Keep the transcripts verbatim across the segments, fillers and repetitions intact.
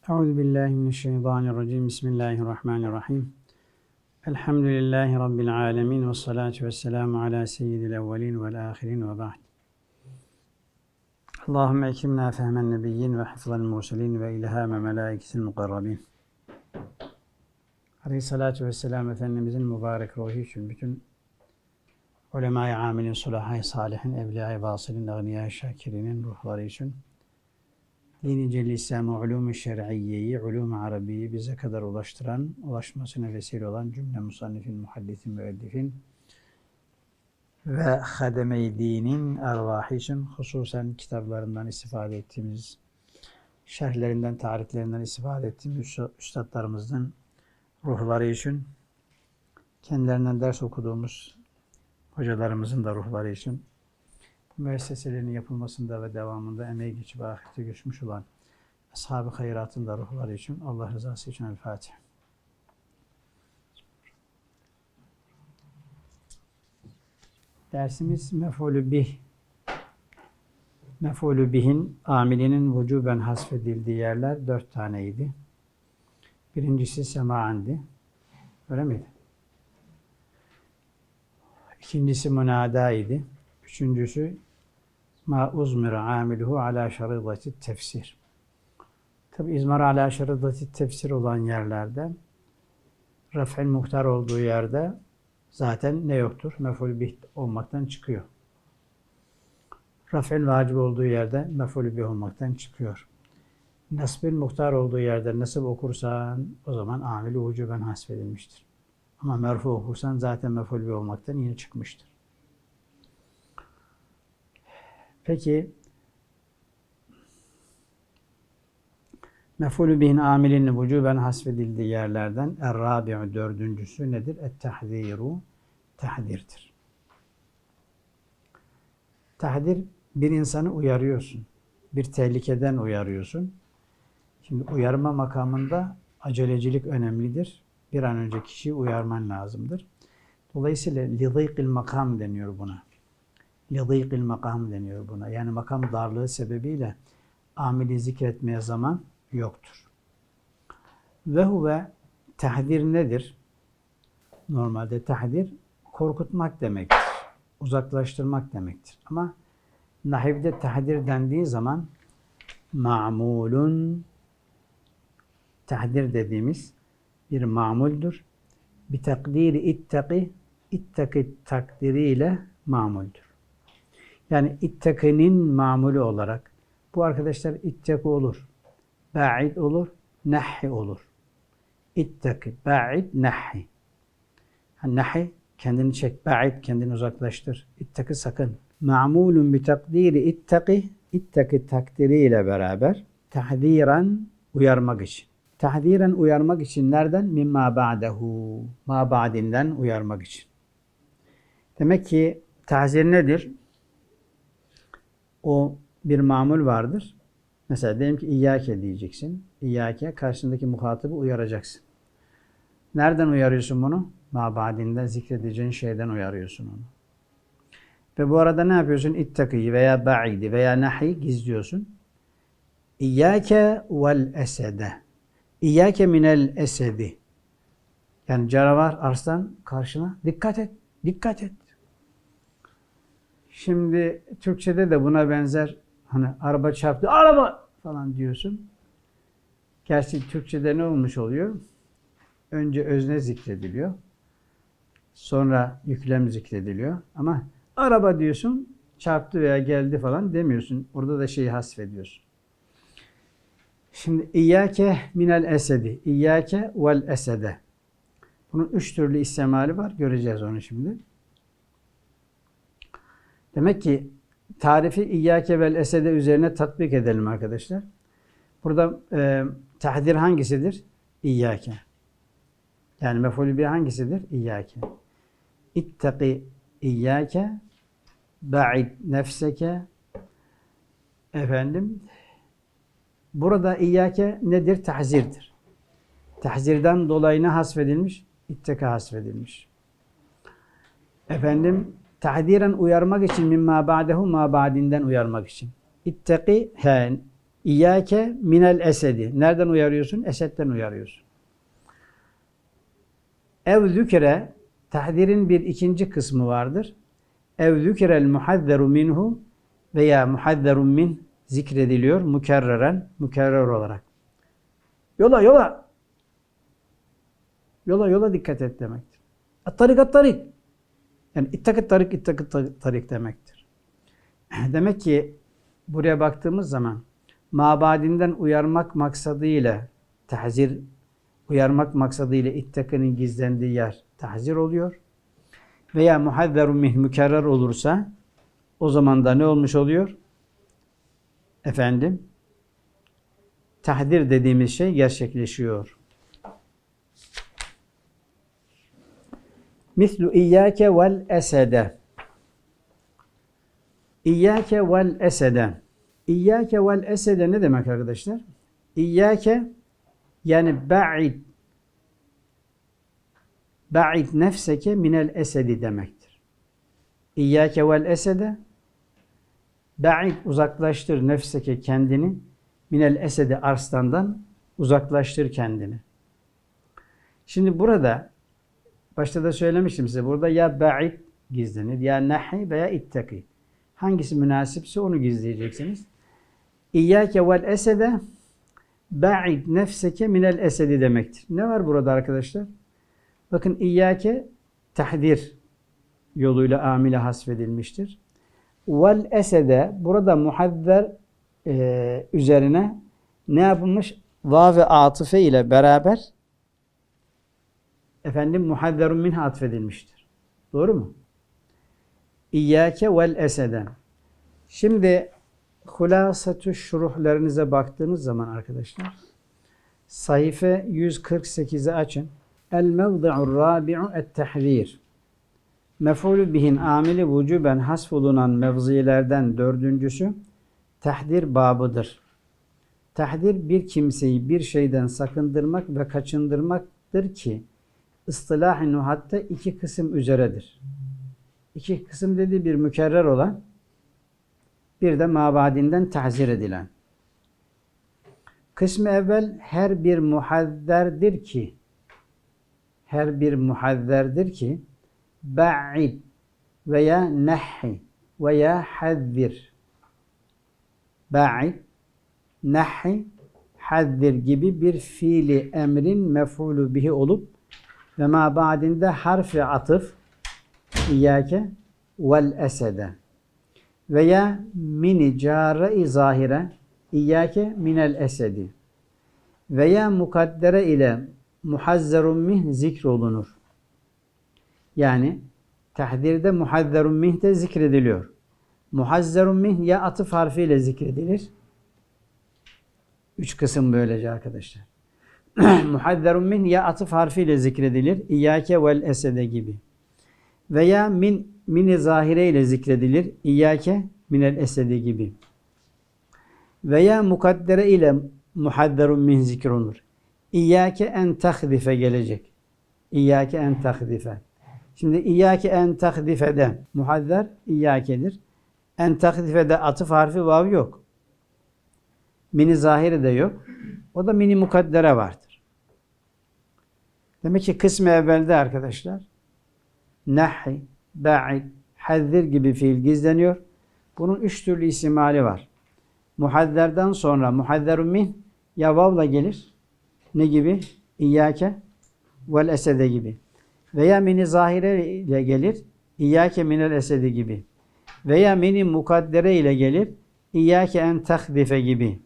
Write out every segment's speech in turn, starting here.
Euzubillahimineşşeytanirracim. Bismillahirrahmanirrahim. Elhamdülillahi Rabbil alemin. Ve salatu ve selamu ala seyyidil evvelin vel ahirin ve ba'd. Allahümme ekrimna fehmen nebiyyin ve hafızal murselin ve ilhame melaiketil mukarrabin. Aleyhissalatu vesselam Efendimizin mübarek ruhu için bütün ulema-i amilin, sulahâ-i salihin, evliya-i vasılin, ağniya-i şakirinin ruhları için Din-i Celil İslam'ı, ulûm-u şer'iyyeyi, ulûm-u arabiyi bize kadar ulaştıran, ulaşmasına vesile olan cümle musannifin, muhaddisin, müellifin ve hademe-i dinin ervahı için hususen kitaplarından istifade ettiğimiz, şerhlerinden, tariflerinden istifade ettiğimiz üstadlarımızın ruhları için, kendilerinden ders okuduğumuz hocalarımızın da ruhları için, müesseselerin yapılmasında ve devamında emeği geçip ahirete göçmüş olan ashab-ı hayratın da ruhları için, Allah rızası için El-Fatiha. Dersimiz mef'ulü bih. Mef'ulü bihin, amilinin vücuben hasfedildiği yerler dört taneydi. Birincisi sema'andi. Öyle miydi? İkincisi münada idi. Üçüncüsü ma uzmira amiluhu ala şaridati tefsir. Tabi izmar ala şaridati tefsir olan yerlerde, raf'il muhtar olduğu yerde zaten ne yoktur? Mef'ul bih olmaktan çıkıyor. Raf'il vacip olduğu yerde mef'ul bih olmaktan çıkıyor. Nasb'il muhtar olduğu yerde nasıl okursan o zaman amili vücuben hasfedilmiştir. Ama merfu okursan zaten mef'ul bih olmaktan yine çıkmıştır. Peki mef'ulü bihin amilinin vücuben hasfedildiği yerlerden er-rabi'u dördüncüsü nedir? Et-tahziru, tahdirdir. Tahdir, bir insanı uyarıyorsun. Bir tehlikeden uyarıyorsun. Şimdi uyarma makamında acelecilik önemlidir. Bir an önce kişiyi uyarman lazımdır. Dolayısıyla lidîkil makam deniyor buna. Lidîkil makam deniyor buna. Yani makam darlığı sebebiyle amili zikretmeye zaman yoktur. Ve huve tahdir nedir? Normalde tahdir korkutmak demektir. Uzaklaştırmak demektir. Ama nahivde tahdir dendiği zaman ma'mulun, tahdir dediğimiz bir mamuldür. Bir takdiri ittaki, ittaki takdiriyle mamuldür. Yani ittakinin mamulü olarak bu arkadaşlar ittaki olur, ba'id olur, nahhi olur. İttaki, ba'id, nahhi. Nahhi kendini çek, ba'id kendini uzaklaştır. İttaki sakın. Ma'mulun bi takdiri ittaki, ittaki takdiriyle beraber tahdiren uyarmak için. Tahdiren uyarmak için nereden? Mimma ba'dehu. Ma ba'dinden uyarmak için. Demek ki tahzir nedir? O bir mamul vardır. Mesela diyelim ki İyyâke diyeceksin. İyyâke karşındaki muhatabı uyaracaksın. Nereden uyarıyorsun bunu? Ma ba'dinden zikredeceğin şeyden uyarıyorsun onu. Ve bu arada ne yapıyorsun? İttakıyı veya ba'idi veya nahi gizliyorsun. İyyâke vel esede. İyyâke minel esedi. Yani canavar, arslan karşına dikkat et, dikkat et. Şimdi Türkçe'de de buna benzer hani araba çarptı, araba falan diyorsun. Gerçi Türkçe'de ne olmuş oluyor? Önce özne zikrediliyor. Sonra yüklem zikrediliyor. Ama araba diyorsun, çarptı veya geldi falan demiyorsun. Orada da şeyi hasfediyorsun. Şimdi İyyâke minel esedi, İyyâke vel esede. Bunun üç türlü istimali var. Göreceğiz onu şimdi. Demek ki tarifi İyyâke vel esede üzerine tatbik edelim arkadaşlar. Burada e, tahdir hangisidir? İyyâke. Yani mef'ulü bih hangisidir? İyyâke. İttaki İyyâke, ba'id nefseke. Efendim, burada İyyâke nedir? Tahzirdir. Tahzirden dolayı ne hasfedilmiş? İtteka hasfedilmiş. Efendim, tahdiren uyarmak için mimma ba'dehu ma ba'dinden uyarmak için. İttaki, he, İyyâke minel esedi. Nereden uyarıyorsun? Esedden uyarıyorsun. Ev zükre, tahdirin bir ikinci kısmı vardır. Ev zükrel muhazzeru minhu veya muhazzerun min zikrediliyor mükerreren, mükerrer olarak. Yola, yola. Yola, yola dikkat et demektir. At-tarik, at-tarik. Yani ittakit tarik, ittakit tarik demektir. Demek ki buraya baktığımız zaman mabadinden uyarmak maksadıyla tahzir, uyarmak maksadıyla ittakinin gizlendiği yer tahzir oluyor. Veya muhazzerun min mükerrer olursa o zaman da ne olmuş oluyor? Efendim, tahdir dediğimiz şey gerçekleşiyor. Mislu iyyâke vel esede. İyyâke vel esede. İyyâke vel esede ne demek arkadaşlar? İyyâke yani ba'id. Ba'id nefseke minel esedi demektir. İyyâke vel esede. Ba'id uzaklaştır nefseke kendini. Minel esedi arslandan uzaklaştır kendini. Şimdi burada başta da söylemiştim size. Burada ya ba'id gizlenir, ya nahi veya ittaki. Hangisi münasipse onu gizleyeceksiniz. İyyâke vel esede ba'id nefseke minel esedi demektir. Ne var burada arkadaşlar? Bakın iyyâke tahdir yoluyla amile hasfedilmiştir. Vel esede burada muhazzer e, üzerine ne yapılmış? Vav ve atıfe ile beraber efendim muhazzerun minha atfedilmiştir. Doğru mu? İyyâke vel eseden. Şimdi hulâsetü şuruhlarınıza baktığınız zaman arkadaşlar sayfa yüz kırk sekizi açın. El mevdi'ur rabi'u et-tahzir. Mef'ulü bihin amili vücuben hasfolunan mevzilerden dördüncüsü tahdir babıdır. Tahdir bir kimseyi bir şeyden sakındırmak ve kaçındırmaktır ki ıstılah-ı nuhatta iki kısım üzeredir. İki kısım dediği bir mükerrer olan, bir de mabadinden tahzir edilen. Kısmı evvel her bir muhazzerdir ki, her bir muhazzerdir ki, ba'id veya nahi veya hazzir. Ba'id, nahi, hazzir gibi bir fiili emrin mef'ulü bihi olup ve mabadinde harfi atıf İyyâke vel esede veya mini câre-i zahire İyyâke minel esedi veya mukaddere ile muhazzerun minh zikrolunur. Yani tahdirde muhazzerun minh de zikrediliyor. Muhazzerun minh ya atıf harfiyle zikredilir. Üç kısım böylece arkadaşlar. Muhazzerun minh ya atıf harfiyle zikredilir. İyyâke vel esede gibi. Veya min mini zahire ile zikredilir. İyyâke minel esedi gibi. Veya mukaddere ile muhazzerun minh zikrolunur. İyyâke en tahzife gelecek. İyyâke en tahzife. Şimdi İyyâke en tahdifede muhazzer İyyâke'dir. En tahdifede atıf harfi vav yok. Mini zahiri de yok. O da mini mukaddere vardır. Demek ki kısmı evvelde arkadaşlar nahi, ba'id, hazzir gibi fiil gizleniyor. Bunun üç türlü isimali var. Muhazzerden sonra muhazzerun min ya vavla gelir. Ne gibi? İyyâke vel esede gibi. Veya mini zahire ile gelir. İyyâke minel esedi gibi. Veya mini mukaddere ile gelir. İyyâke en tahdife gibi.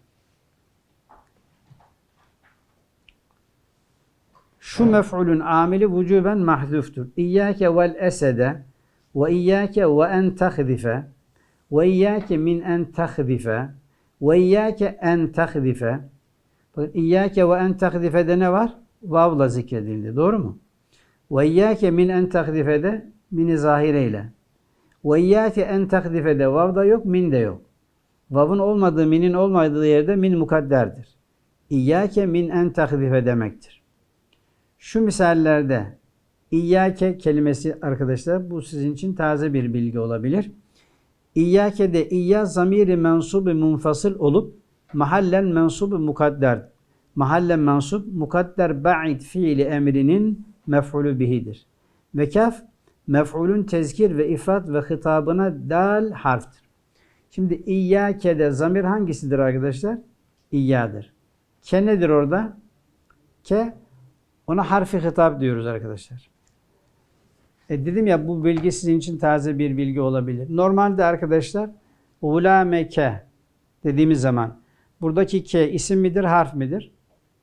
Şu mef'ulün amili vücuben mahzuftur. İyyâke vel esede ve iyyâke ve en tahdife ve iyyâke min en tahdife ve iyyâke en tahdife. Bakın İyyâke ve en tahdifede ne var? Vavla zikredildi. Doğru mu? Ve iyyâke min en tahdifede mini zahireyle. Ve iyyâke en tahdifede vav da yok, min de yok. Vav'ın olmadığı, minin olmadığı yerde min mukadderdir. İyyâke min en tahdife demektir. Şu misallerde İyyâke kelimesi arkadaşlar bu sizin için taze bir bilgi olabilir. İyyâke'de İyyâ zamiri mensubu munfasıl olup mahallen mensup mukadder. Mahallen mensup mukadder ba'id fiili emrinin mef'ulü bihidir. Ve kaf mef'ulün tezkir ve ifrat ve hitabına dal harftir. Şimdi İyyâke'de zamir hangisidir arkadaşlar? İyyâdır. Ke nedir orada? Ke ona harfi hitap diyoruz arkadaşlar. E dedim ya bu bilgi sizin için taze bir bilgi olabilir. Normalde arkadaşlar ulâmeke dediğimiz zaman buradaki ke isim midir, harf midir?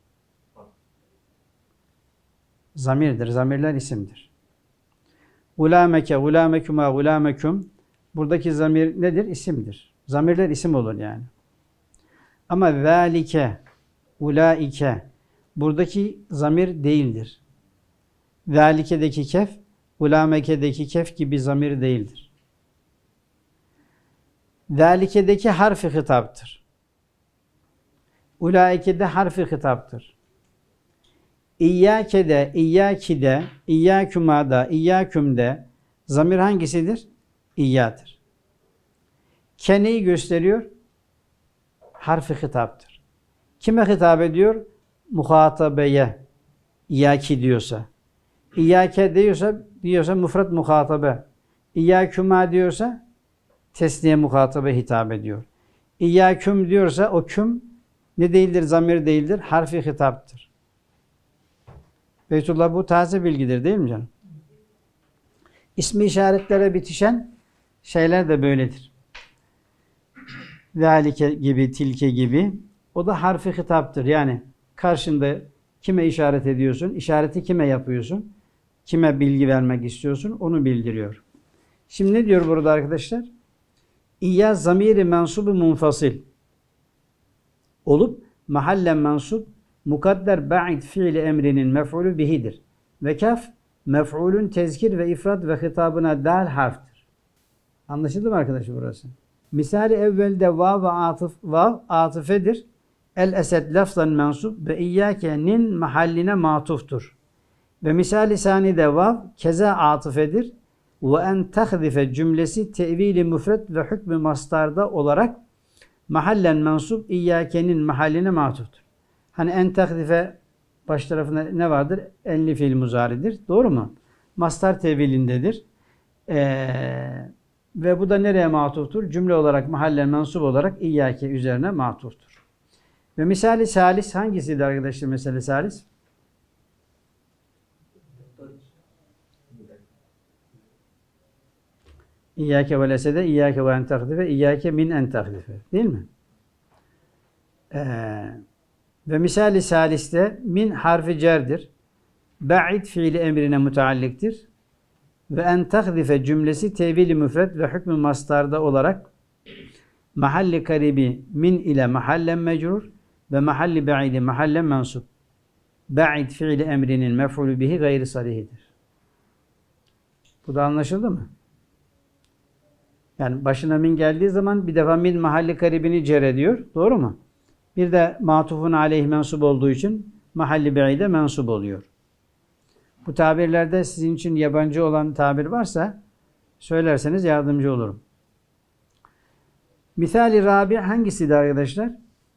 Zamirdir. Zamirler isimdir. Ulâmeke, ulâmekuma, ulâmekum buradaki zamir nedir? İsimdir. Zamirler isim olur yani. Ama zâlike, ulaike buradaki zamir değildir. Zâlike'deki kef, ulâmeke'deki kef gibi zamir değildir. Zâlike'deki harfi hitaptır. Ulaike'de harfi hitaptır. İyyâke'de, İyyâki'de, İyyâkümâ'da, İyyâküm'de zamir hangisidir? İyyâdır. Ke neyi gösteriyor? Harfi hitaptır. Kime hitap ediyor? Muhatabeye. İyyâki diyorsa. İyyâke diyorsa, diyorsa müfret muhatabe. İyyâkümâ diyorsa tesniye muhatabe hitap ediyor. İyyâküm diyorsa o küm ne değildir? Zamir değildir. Harfi hitaptır. Beytullah bu taze bilgidir değil mi canım? İsmi işaretlere bitişen şeyler de böyledir. Zalike gibi, tilke gibi. O da harfi hitaptır. Yani karşında kime işaret ediyorsun? İşareti kime yapıyorsun? Kime bilgi vermek istiyorsun? Onu bildiriyor. Şimdi ne diyor burada arkadaşlar? İyyâ zamiri mensubu munfasil olup mahallen mensup mukadder ba'id fiili emrinin mef'ulü bihidir. Ve kaf mef'ulün tezkir ve ifrat ve hitabına dal harftir. Anlaşıldı mı arkadaşlar burası? Misali evvelde vav ve atıf, vav atıfedir. El esed lafzan mensup ve iyyâke'nin mahalline matuftur. Ve misali sanide vav keza atıfedir. Ve en tehzife cümlesi tevili müfret ve hükmü mastarda olarak mahallen mensup iyyâke'nin mahalline matuftur. Hani en tehzife baş tarafında ne vardır? Enli fiil muzaridir. Doğru mu? Mastar tevilindedir. Ee, ve bu da nereye matuftur? Cümle olarak mahallen mensup olarak iyyâke üzerine matuftur. Ve misali salis hangisiydi arkadaşlar mesela salis? İyyâke ve lesede, iyyâke ve en tehzife, iyyâke min en tehzife. Değil mi? Ee, ve misali saliste min harfi cerdir. Ba'id fiili emrine mütealliktir. Ve en tehzife cümlesi tevili müfret ve hükmü mastarda olarak mahalli karibi min ile mahallen mecrur ve mahalli ba'idi mahallen mensup. Ba'id fiili emrinin mef'ulü bihi gayri sarihidir. Bu da anlaşıldı mı? Yani başına min geldiği zaman bir defa min mahalli karibini cer ediyor. Doğru mu? Bir de matufun aleyh mensup olduğu için mahalli ba'ide mensup oluyor. Bu tabirlerde sizin için yabancı olan tabir varsa söylerseniz yardımcı olurum. Misali rabi hangisiydi arkadaşlar?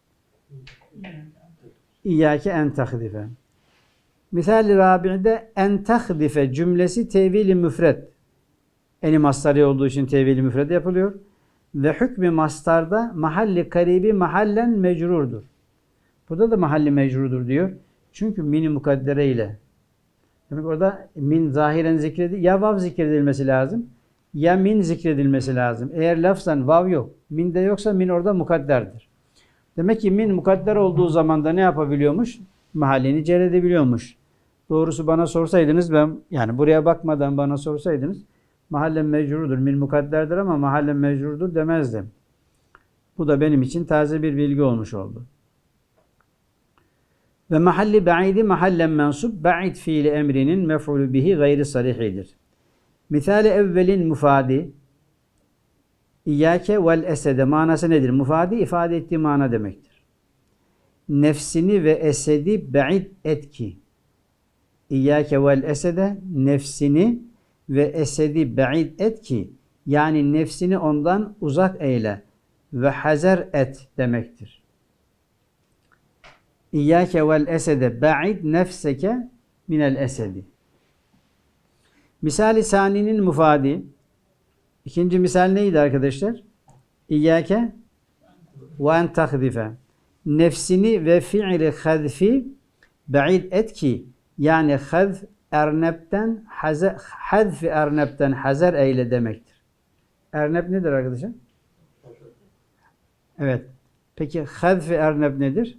İyyâke en tehzife. Misali rabi'de en tehzife cümlesi tevili müfret. Eni mastarı olduğu için tevili müfret yapılıyor. Ve hükmü mastarda mahalli karibi mahallen mecrurdur. Burada da mahalli mecrurdur diyor. Çünkü mini mukaddere ile. Demek orada min zahiren zikredilmesi, ya vav zikredilmesi lazım, ya min zikredilmesi lazım. Eğer lafzan vav yok, min de yoksa min orada mukadderdir. Demek ki min mukadder olduğu zaman da ne yapabiliyormuş? Mahallini cer edebiliyormuş. Doğrusu bana sorsaydınız, ben yani buraya bakmadan bana sorsaydınız, mahallen mecrurudur, min mukadderdir ama mahallen mecrurudur demezdim. Bu da benim için taze bir bilgi olmuş oldu. Ve mahalli ba'idi mahallen mensup ba'id fiili emrinin mef'ulü bihi gayri sarihidir. Misali evvelin mufadi İyyâke vel esede manası nedir? Mufadi ifade ettiği mana demektir. Nefsini ve esedi ba'id et ki. İyyâke vel esede nefsini ve esedi ba'id et ki. Yani nefsini ondan uzak eyle ve hazer et demektir. İyyâke vel esede ba'id nefseke minel esedi. Misali saninin mufadi. İkinci misal neydi arkadaşlar? İyyâke ve en tahdife. Nefsini ve fiili hadfi ba'id et ki, yani hadf ernepten hazer, hadfi ernepten hazer eyle demektir. Ernep nedir arkadaşlar? Evet. Peki hadfi ernep nedir?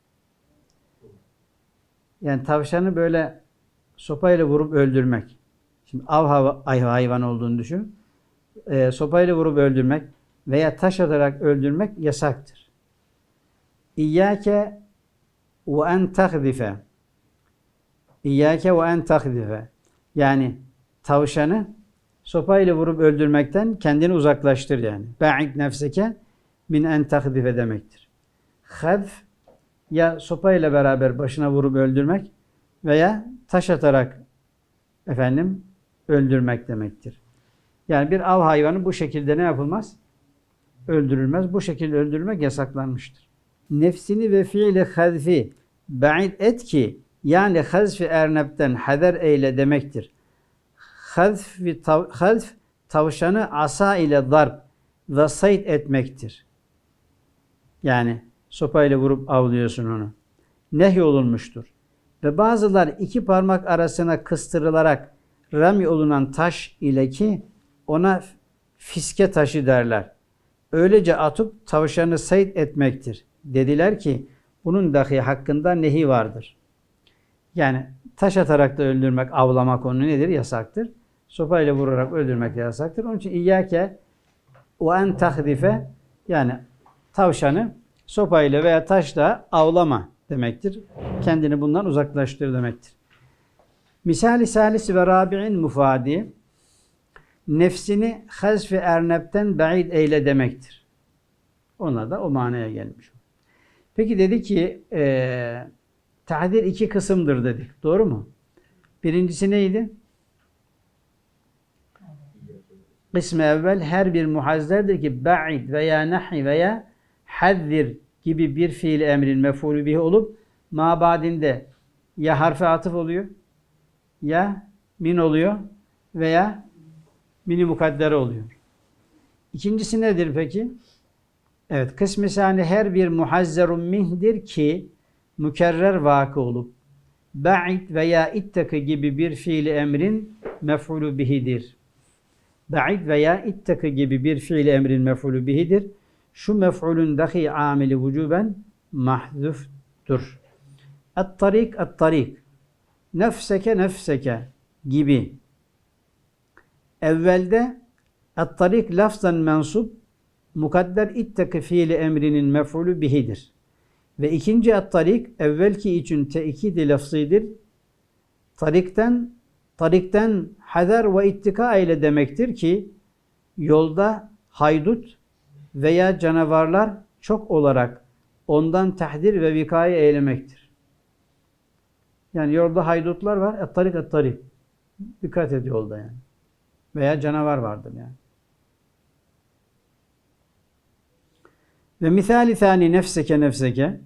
Yani tavşanı böyle sopayla vurup öldürmek. Şimdi av hayvan olduğunu düşün. E, sopayla vurup öldürmek veya taş atarak öldürmek yasaktır. İyyâke ve en tahdife. İyyâke ve en tahdife. Yani tavşanı sopayla vurup öldürmekten kendini uzaklaştır yani. Ba'id nefseke min en tahdife demektir. Hadf ya sopayla beraber başına vurup öldürmek veya taş atarak efendim öldürmek demektir. Yani bir av hayvanı bu şekilde ne yapılmaz? Öldürülmez. Bu şekilde öldürmek yasaklanmıştır. Nefsini ve fiili hadfi ba'id et ki, yani hazfi ernepten hader eyle demektir. Hazf, tav, hazf tavşanı asa ile darp ve sayt etmektir. Yani sopayla vurup avlıyorsun onu. Nehyolunmuştur. Ve bazılar iki parmak arasına kıstırılarak rami olunan taş ile ki ona fiske taşı derler. Öylece atıp tavşanı sayt etmektir. Dediler ki bunun dahi hakkında nehi vardır. Yani taş atarak da öldürmek, avlamak onu nedir? Yasaktır. Sopayla vurarak öldürmek de yasaktır. Onun için İyyâke ve en tahdife, yani tavşanı sopayla veya taşla avlama demektir. Kendini bundan uzaklaştır demektir. Misali salisi ve rabi'in mufadi, nefsini hazfi ernepten ba'id eyle demektir. Ona da o manaya gelmiş. Peki dedi ki e, tahdir iki kısımdır dedik. Doğru mu? Birincisi neydi? Kısmı evvel her bir muhazzerdir ki ba'id veya nahi veya haddir gibi bir fiil emrin mef'ulü bihi olup mabadinde ya harfe atıf oluyor, ya min oluyor veya mini mukaddere oluyor. İkincisi nedir peki? Evet, kısmı sani her bir muhazzerun minh'dir ki mükerrer vakı olup ba'id veya ittaki gibi bir fiil emrin mef'ulü bihidir. Ba'id veya ittaki gibi bir fiil emrin mef'ulü bihidir. Şu mef'ulün dahi amili vücuben mahzuftur. Et-tarik et-tarik. Nefseke nefseke gibi. Evvelde et-tarik lafzan mensup, mukadder ittaki fiili emrinin mef'ulü bihidir. Ve ikinci et-tarik evvelki için te'kid-i lafzidir. Tarikten tarikten hazer ve ittika ile demektir ki yolda haydut veya canavarlar çok olarak ondan tahdir ve vikaye eylemektir. Yani yolda haydutlar var. Et-tarik et-tarik. Dikkat et yolda yani. Veya canavar vardır yani. Ve misali thani nefseke nefseke.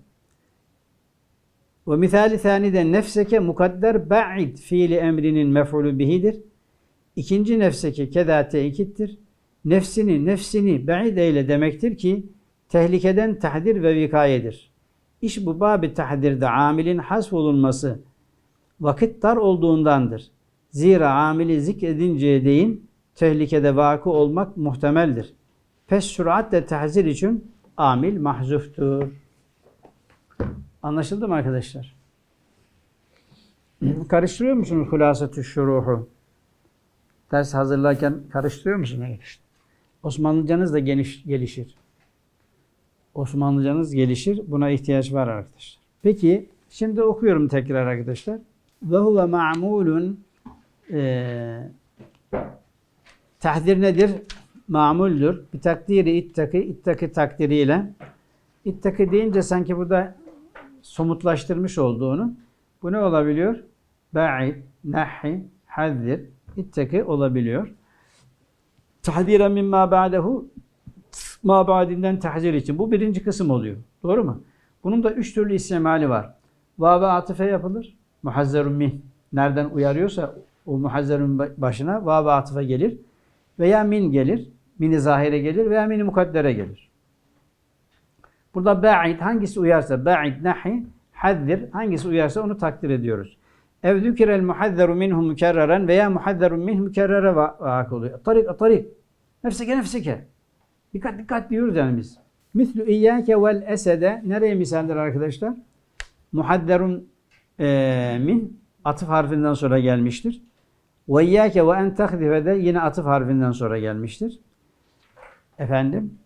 Ve misali thani de nefseke mukadder ba'id fiili emrinin mef'ulü bihidir. İkinci nefseke keda te'kittir. Nefsini, nefsini ba'id eyle demektir ki tehlikeden tahdir ve vikayedir. İş bu bab-ı tahdirde amilin hasf olunması vakit dar olduğundandır. Zira amili zikredinceye değin tehlikede vakı olmak muhtemeldir. Pes süratle tahzir için amil mahzuftur. Anlaşıldı mı arkadaşlar? Karıştırıyor musunuz hulâsetü şuruhu? Ders hazırlarken karıştırıyor musunuz arkadaşlar? Osmanlıcanız da geniş, gelişir. Osmanlıcanız gelişir. Buna ihtiyaç var arkadaşlar. Peki şimdi okuyorum tekrar arkadaşlar. Ve huve ma'mulun e, tahdir nedir? Ma'muldür. Bir takdiri ittaki, ittaki takdiriyle. İttaki deyince sanki burada somutlaştırmış olduğunu. Bu ne olabiliyor? Ba'id, nahi, haddir, ittaki olabiliyor. Tahdiren mimma ba'dehu, ma ba'dinden tahzir için. Bu birinci kısım oluyor. Doğru mu? Bunun da üç türlü istimali var. Vav-ı atıfe yapılır. Muhazzerun min. Nereden uyarıyorsa o muhazzerun başına vav-ı atıfe gelir. Veya min gelir. Min-i zahire gelir veya min-i mukaddere gelir. Burada ba'id hangisi uyarsa ba'id, nahi, haddir hangisi uyarsa onu takdir ediyoruz. Ev zükirel muhazzeru minhu mükerreren veya muhazzerun min mükerrere vak oluyor. Tarik, tarik. Nefseke, nefseke. Dikkat, dikkat diyoruz yani biz. Mislü iyyâke vel esede. Nereye misaldir arkadaşlar? Muhazzerun e, min atıf harfinden sonra gelmiştir. Ve iyyâke ve en tehzife de yine atıf harfinden sonra gelmiştir. Efendim.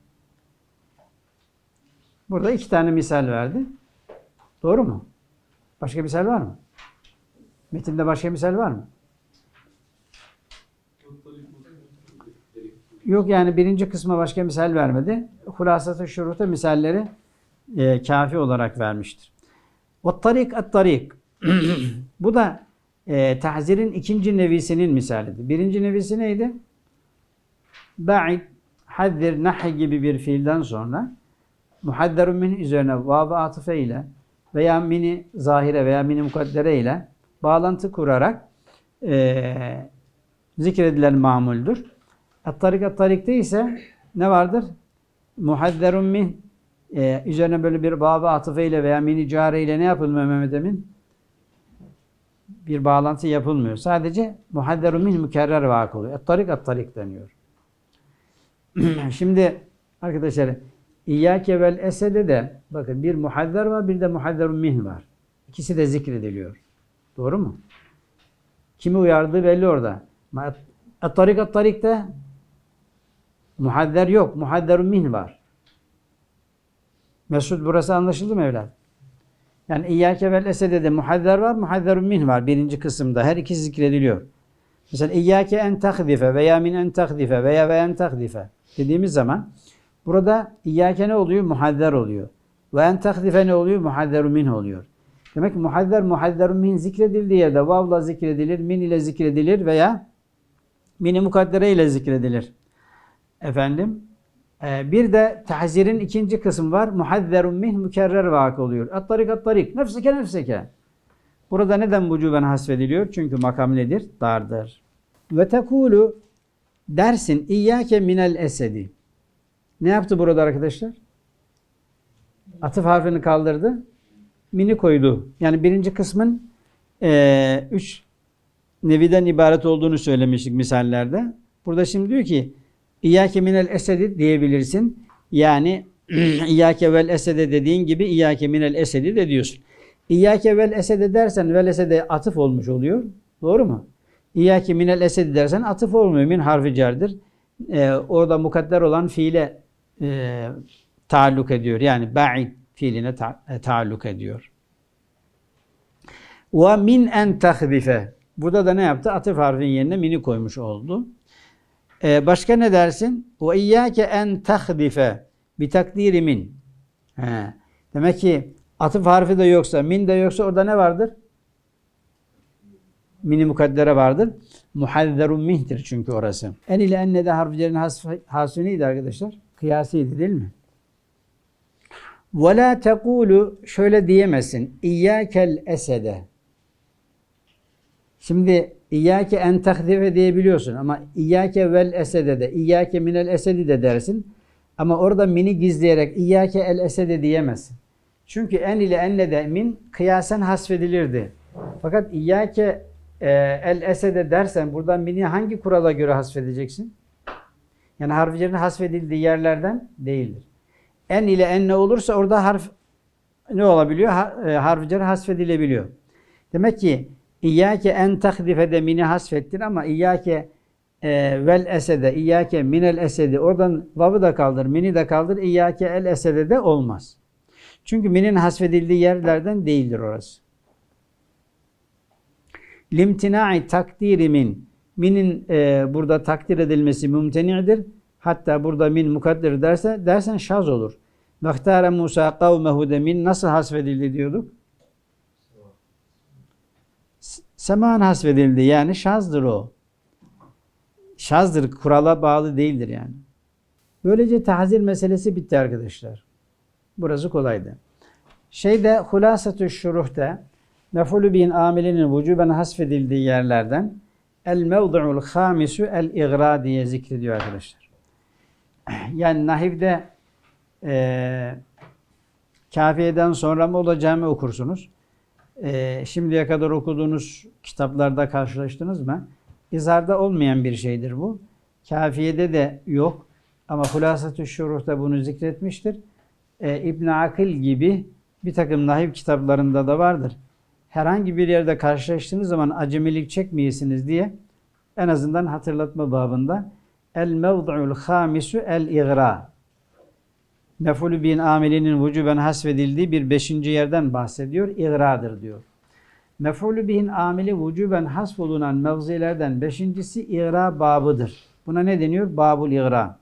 Burada iki tane misal verdi. Doğru mu? Başka misal var mı? Metinde başka misal var mı? Yok yani birinci kısma başka misal vermedi. Hulasat-ı şuruta misalleri e, kafi olarak vermiştir. O tarik at tarik. Bu da e, tahzirin ikinci nevisinin misalidir. Birinci nevisi neydi? Ba'id, haddir, nahi gibi bir fiilden sonra muhadderun min üzerine vav-ı atıfe ile veya mini zahire veya mini mukaddere ile bağlantı kurarak e, zikredilen mamuldür. At-tarik at-tarikte ise ne vardır? Muhadderun min e, üzerine böyle bir vav-ı atıfe ile veya mini care ile ne yapılmıyor Mehmet Emin? Bir bağlantı yapılmıyor. Sadece muhadderun min mükerrer vak oluyor. At-tarik at-tarik deniyor. Şimdi arkadaşlar İyyâke vel esede de bakın bir muhadder var bir de muhadderun min var. İkisi de zikrediliyor. Doğru mu? Kimi uyardığı belli orada. At-tarik at-tarikte muhadder yok. Muhadderun min var. Mesud burası anlaşıldı mı evlat? Yani İyyâke vel esede de muhadder var, muhadderun min var. Birinci kısımda her ikisi zikrediliyor. Mesela İyyâke en tahzife veya min en tahzife veya ve en tahzife dediğimiz zaman burada İyyâke ne oluyor? Muhadder oluyor. Ve en tahzife ne oluyor? Muhadderun min oluyor. Demek ki muhadder, muhadderun min zikredildiği yerde vavla zikredilir, min ile zikredilir veya min-i mukaddere ile zikredilir. Efendim, e, bir de tahzirin ikinci kısmı var. Muhadderun min mükerrer vak oluyor. At-tarik at-tarik. Nefseke nefseke. Burada neden vücuben hasfediliyor? Çünkü makam nedir? Dardır. Ve tekulu dersin İyyâke minel esedi. Ne yaptı burada arkadaşlar? Atıf harfini kaldırdı. Mini koydu. Yani birinci kısmın e, üç neviden ibaret olduğunu söylemiştik misallerde. Burada şimdi diyor ki İyyâke minel esedi diyebilirsin. Yani İyyâke vel esede dediğin gibi İyyâke minel esedi de diyorsun. İyyâke vel esede dersen vel esede atıf olmuş oluyor. Doğru mu? İyyâke minel esedi dersen atıf olmuyor. Min harfi cerdir. Ee, orada mukadder olan fiile e, taalluk ediyor. Yani ba'id fiiline ta e, taalluk ediyor. Ve min en tahzife. Burada da ne yaptı? Atıf harfin yerine mini koymuş oldu. Ee, başka ne dersin? Ve iyyâke en tahzife bi takdiri min. He. Demek ki atıf harfi de yoksa, min de yoksa orada ne vardır? Min-i mukaddere vardır. Muhadderun minhtir çünkü orası. En ile enne de harflerin hasfı neydi arkadaşlar? Kıyasıydı değil mi? Ve la tekulu şöyle diyemezsin. İyyâkel esede. Şimdi İyyâke en tahzife diyebiliyorsun ama İyyâke vel esede de, İyyâke minel esedi de dersin. Ama orada mini gizleyerek İyyâke el esede diyemezsin. Çünkü en ile enne de min kıyasen hasfedilirdi. Fakat İyyâke e, el esede dersen buradan mini hangi kurala göre hasfedeceksin? Yani harflerin hasfedildiği yerlerden değildir. En ile enne olursa orada harf ne olabiliyor? Ha, e, harfler hasfedilebiliyor. Demek ki İyyâke en tahzife de mini hasfettin ama İyyâke e, vel esede, İyyâke minel esedi oradan vav'ı da kaldır, mini de kaldır, İyyâke el esede de olmaz. Çünkü minin hasfedildiği yerlerden değildir orası. Limtina'i takdiri min. Minin e, burada takdir edilmesi mümteni'dir. Hatta burada min mukadder derse dersen şaz olur. Vaktara Musa kavmehu de min nasıl hasfedildi diyorduk? Seman hasfedildi. Yani şazdır o. Şazdır. Kurala bağlı değildir yani. Böylece tahzir meselesi bitti arkadaşlar. Burası kolaydı. Şeyde Hulasatü Şuruh'ta mef'ulü bihin amilinin vücuben hasfedildiği yerlerden el mevdu'ul hamisu el igra diye zikrediyor arkadaşlar. Yani nahivde e, kafiyeden sonra mı olacağımı okursunuz. E, şimdiye kadar okuduğunuz kitaplarda karşılaştınız mı? İzharda olmayan bir şeydir bu. Kafiyede de yok. Ama Hulasatü Şuruh'ta bunu zikretmiştir. E, İbn Akil gibi bir takım nahiv kitaplarında da vardır. Herhangi bir yerde karşılaştığınız zaman acemilik çekmeyesiniz diye en azından hatırlatma babında el mevdu'ul hamisu el igra. Mef'ulü bihin amilinin vücuben hasfedildiği bir beşinci yerden bahsediyor. İgra'dır diyor. Mef'ulü bihin amili vücuben hasfolunan mevzilerden beşincisi igra babıdır. Buna ne deniyor? Babul igra.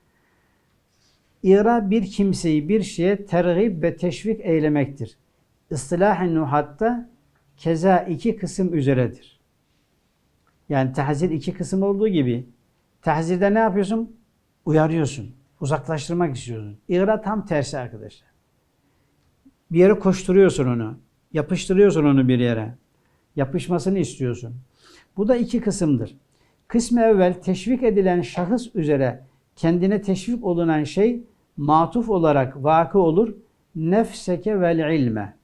İgra bir kimseyi bir şeye tergib ve teşvik eylemektir. İstilah-ı nuhatta keza iki kısım üzeredir. Yani tahzir iki kısım olduğu gibi tahzirde ne yapıyorsun? Uyarıyorsun. Uzaklaştırmak istiyorsun. İgra tam tersi arkadaşlar. Bir yere koşturuyorsun onu. Yapıştırıyorsun onu bir yere. Yapışmasını istiyorsun. Bu da iki kısımdır. Kısmı evvel teşvik edilen şahıs üzere kendine teşvik olunan şey matuf olarak vakı olur. Nefseke vel ilme.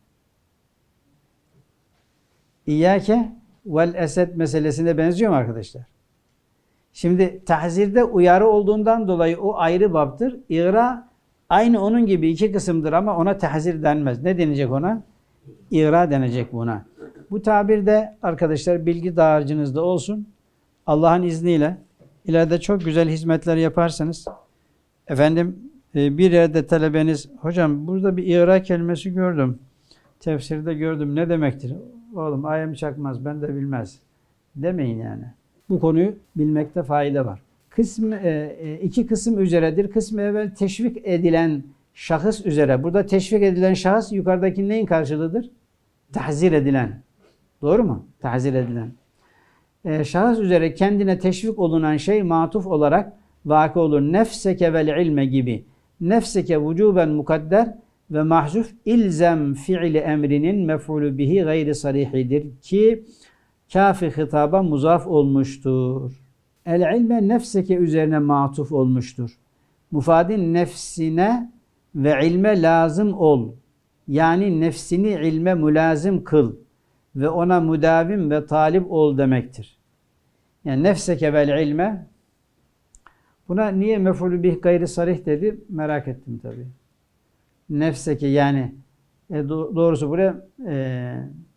İyyâke vel esed meselesine benziyor mu arkadaşlar? Şimdi tahzirde uyarı olduğundan dolayı o ayrı baptır. İgra aynı onun gibi iki kısımdır ama ona tahzir denmez. Ne denecek ona? İgra denecek buna. Bu tabir de arkadaşlar bilgi dağarcığınızda olsun. Allah'ın izniyle ileride çok güzel hizmetler yaparsanız efendim bir yerde talebeniz hocam burada bir igra kelimesi gördüm. Tefsirde gördüm. Ne demektir? Oğlum ayem çakmaz. Ben de bilmez. Demeyin yani. Bu konuyu bilmekte fayda var. Kısmı, e, iki kısım üzeredir. Kısmı evvel teşvik edilen şahıs üzere. Burada teşvik edilen şahıs yukarıdaki neyin karşılığıdır? Tahzir edilen. Doğru mu? Tahzir edilen. E, şahıs üzere kendine teşvik olunan şey matuf olarak vakı olur. Nefseke vel ilme gibi. Nefseke vücuben mukadder ve mahzuf ilzem fiili emrinin mef'ulü bihi gayri sarihidir ki kafi hitaba muzaf olmuştur. El ilme nefseke üzerine matuf olmuştur. Mufadin nefsine ve ilme lazım ol. Yani nefsini ilme mülazim kıl ve ona müdavim ve talip ol demektir. Yani nefseke vel ilme, buna niye mef'ulü bih gayri sarih dedi merak ettim tabii. Nefseke yani e, doğrusu buraya e,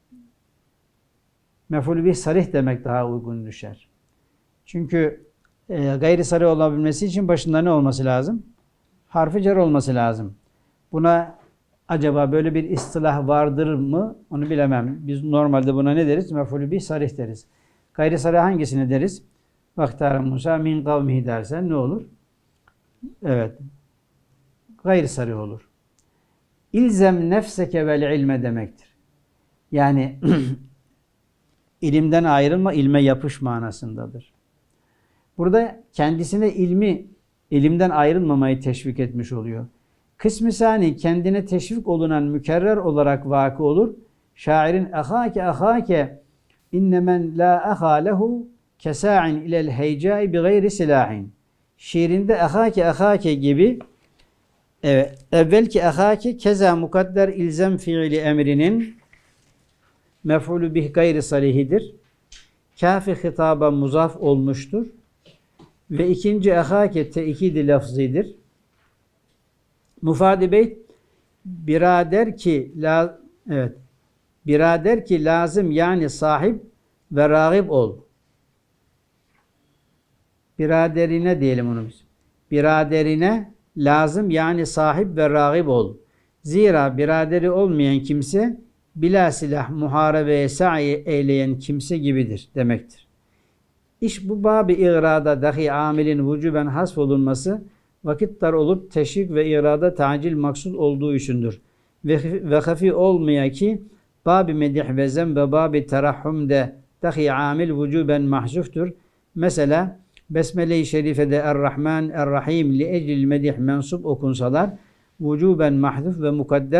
mef'ulü bih sarih demek daha uygun düşer. Çünkü e, gayri sarih olabilmesi için başında ne olması lazım? Harfi cer olması lazım. Buna acaba böyle bir istilah vardır mı? Onu bilemem. Biz normalde buna ne deriz? Mef'ulü bih sarih deriz. Gayri sarih hangisini deriz? Vaktara Musa min kavmihi dersen ne olur? Evet. Gayri sarih olur. İlzem nefseke vel ilme demektir. Yani ilimden ayrılma, ilme yapış manasındadır. Burada kendisine ilmi, ilimden ayrılmamayı teşvik etmiş oluyor. Kısmı sani kendine teşvik olunan mükerrer olarak vakı olur. Şairin ahake ahake innemen la aha lehu kesa'in ilel heycai bi gayri silahin. Şiirinde ahake ahake gibi evet, evvelki ahake keza mukadder ilzem fiili emrinin mef'ulü bih gayri sarihidir. Kafi hitaba muzaf olmuştur. Ve ikinci ahake teikidi lafzidir. Mufadi beyt birader ki la, evet birader ki lazım yani sahip ve rağib ol. Biraderine diyelim onu biz. Biraderine lazım yani sahip ve rağib ol. Zira biraderi olmayan kimse bila silah muharebeye sa'i eyleyen kimse gibidir demektir. İş bu bab-ı igrada dahi amilin vücuben hasf olunması vakit dar olup teşvik ve irada tacil maksud olduğu içindir. Ve, ve hafi olmaya ki bab-ı medih ve zem ve bab-ı terahhumde dahi amil vücuben mahzuftur. Mesela Besmele-i Şerife'de Er-Rahman, Er-Rahim li eclil medih mensup okunsalar vücuben mahduf ve mukadder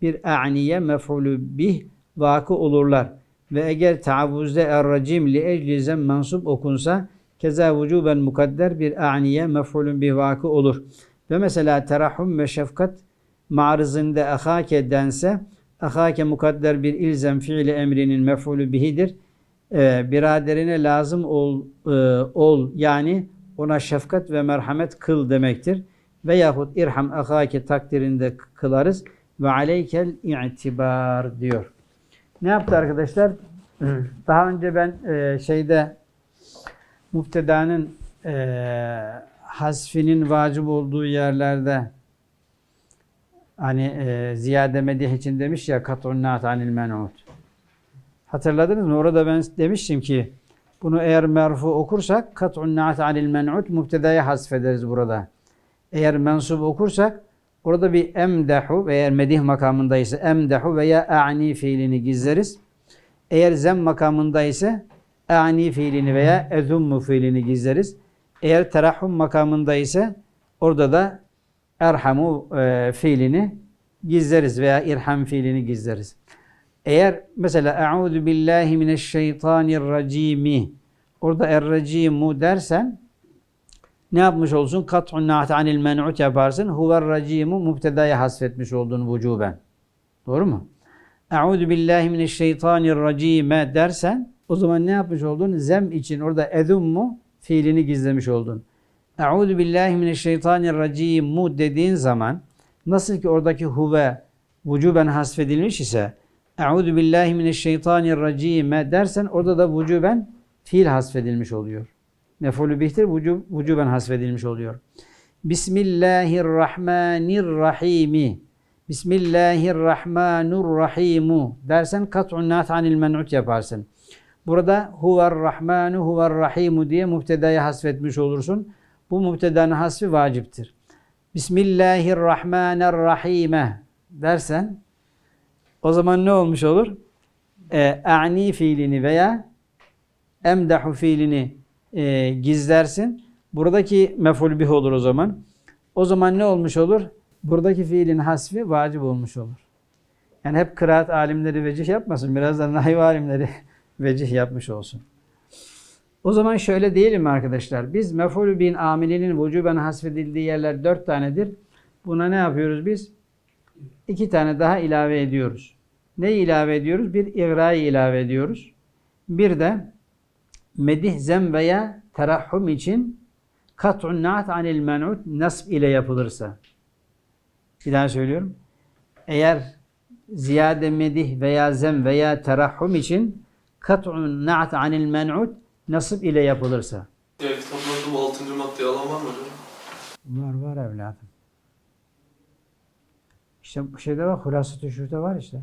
bir a'niye mef'ulü bih vakı olurlar. Ve eğer taavvuzda er-racim li ecli zem mensup okunsa keza vücuben mukadder bir a'niye mef'ulün bih vakı olur. Ve mesela terahhum ve şefkat ma'rızında ahake dense ahake mukadder bir ilzem fiili emrinin mef'ulü bihidir. Ee, biraderine lazım ol, e, ol yani ona şefkat ve merhamet kıl demektir. Veyahut irham ahake takdirinde kılarız. Ve aleykel i'tibar diyor. Ne yaptı arkadaşlar? Daha önce ben e, şeyde müftedanın e, hasfinin vacip olduğu yerlerde hani e, ziyade medih için demiş ya kat'un na'at anil men'ud. Hatırladınız mı? Orada ben demiştim ki bunu eğer merfu okursak kat'un na'at anil men'ud müftedaya hasfederiz burada. Eğer mensup okursak orada bir emdahu ve eğer medih makamındaysa emdahu veya a'ni fiilini gizleriz. Eğer zem makamında ise a'ni fiilini veya ezummu fiilini gizleriz. Eğer terahhum makamında ise orada da erhamu e, fiilini gizleriz veya irham fiilini gizleriz. Eğer mesela e'udu billahi mineşşeytanirracimi orada er-racimu dersen ne yapmış olsun? Kat'un na'at anil men'ut yaparsın. Huve'r-racimu mübtedaya hasfetmiş olduğun vücuben. Doğru mu? E'udu billahi mineşşeytanirracime dersen o zaman ne yapmış oldun? Zem için orada edummu fiilini gizlemiş oldun. E'udu billahi mineşşeytanirracimu dediğin zaman nasıl ki oradaki huve vücuben hasfedilmiş ise e'udu billahi mineşşeytanirracime dersen orada da vücuben fiil hasfedilmiş oluyor. Mef'ulü bihtir vücub, vücuben hasfedilmiş oluyor. Bismillahirrahmanirrahimi Bismillahirrahmanirrahimu dersen kat'un na'at anil men'ut yaparsın. Burada huve'r-rahmanu huve'r-rahimu diye mübtedaya hasfetmiş olursun. Bu mübtedanın hasfi vaciptir. Bismillahirrahmanirrahime dersen o zaman ne olmuş olur? E, a'ni fiilini veya emdahu fiilini e, gizlersin. Buradaki mef'ul bih olur o zaman. O zaman ne olmuş olur? Buradaki fiilin hasfi vacip olmuş olur. Yani hep kıraat alimleri vecih yapmasın. Biraz da nahiv alimleri vecih yapmış olsun. O zaman şöyle diyelim mi arkadaşlar? Biz mef'ul bin amilinin vücuben hasfedildiği yerler dört tanedir. Buna ne yapıyoruz biz? İki tane daha ilave ediyoruz. Neyi ilave ediyoruz? Bir igra'yı ilave ediyoruz. Bir de medih, zem veya terahhum için kat'un na'at anil men'ud nasb ile yapılırsa. Bir daha söylüyorum. Eğer ziyade medih veya zem veya terahhum için kat'un na'at anil men'ud nasb ile yapılırsa. Ya kitaplarda bu altıncı maddeyi alan var mı hocam? Var var evladım. İşte bu şeyde var, Hulasat-ı Şur'da var işte.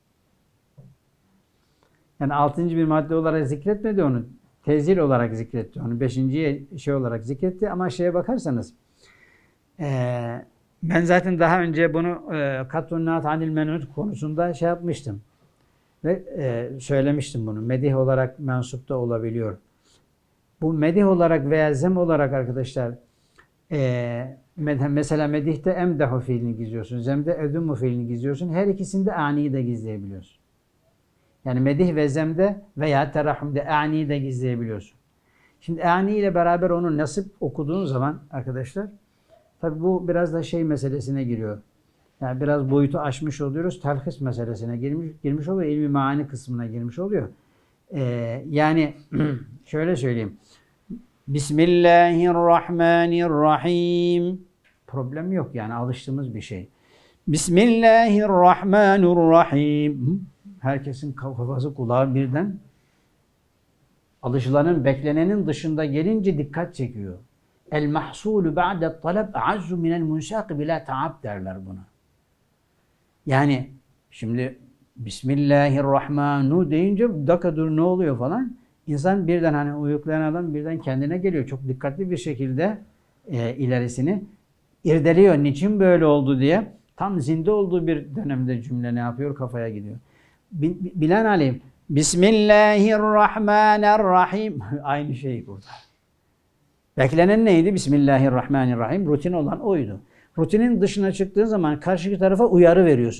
Yani altıncı bir madde olarak zikretmedi onu. Tezil olarak zikretti onu. Beşinciye şey olarak zikretti ama şeye bakarsanız ee, ben zaten daha önce bunu e, kat'un na'at anil men'ud konusunda şey yapmıştım. Ve e, söylemiştim bunu. Medih olarak mensupta olabiliyor. Bu medih olarak veya zem olarak arkadaşlar e, mesela medihte emdahu fiilini gizliyorsun. Zemde edummu fiilini gizliyorsun. Her ikisinde aniyi de gizleyebiliyorsun. Yani medih ve zemde veya terahhumde aniyi de gizleyebiliyorsun. Şimdi ani ile beraber onu nasip okuduğun zaman arkadaşlar tabi bu biraz da şey meselesine giriyor. Yani biraz boyutu aşmış oluyoruz. Telhis meselesine girmiş, girmiş oluyor. İlmi maani kısmına girmiş oluyor. Ee, yani şöyle söyleyeyim. Bismillahirrahmanirrahim. Problem yok yani alıştığımız bir şey. Bismillahirrahmanirrahim. Herkesin kafası kulağı birden alışılanın, beklenenin dışında gelince dikkat çekiyor. El mahsulü ba'de talab a'azzu minel munsâkı bila ta'ab derler buna. Yani şimdi Bismillahirrahmanirrahim deyince dakika dur ne oluyor falan. İnsan birden hani uyuklayan adam birden kendine geliyor. Çok dikkatli bir şekilde e, ilerisini irdeliyor. Niçin böyle oldu diye. Tam zinde olduğu bir dönemde cümle ne yapıyor? Kafaya gidiyor. Bilen alim. Bismillahirrahmanirrahim. Aynı şey burada. Beklenen neydi? Bismillahirrahmanirrahim. Rutin olan oydu. Rutinin dışına çıktığın zaman karşı tarafa uyarı veriyorsun.